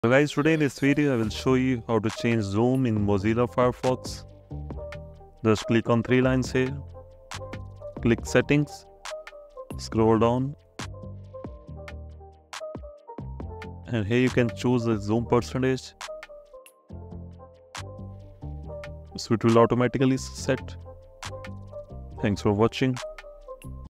So guys, today in this video I will show you how to change zoom in Mozilla Firefox. Just click on three lines here, click settings, scroll down, and here you can choose the zoom percentage, so it will automatically set. Thanks for watching.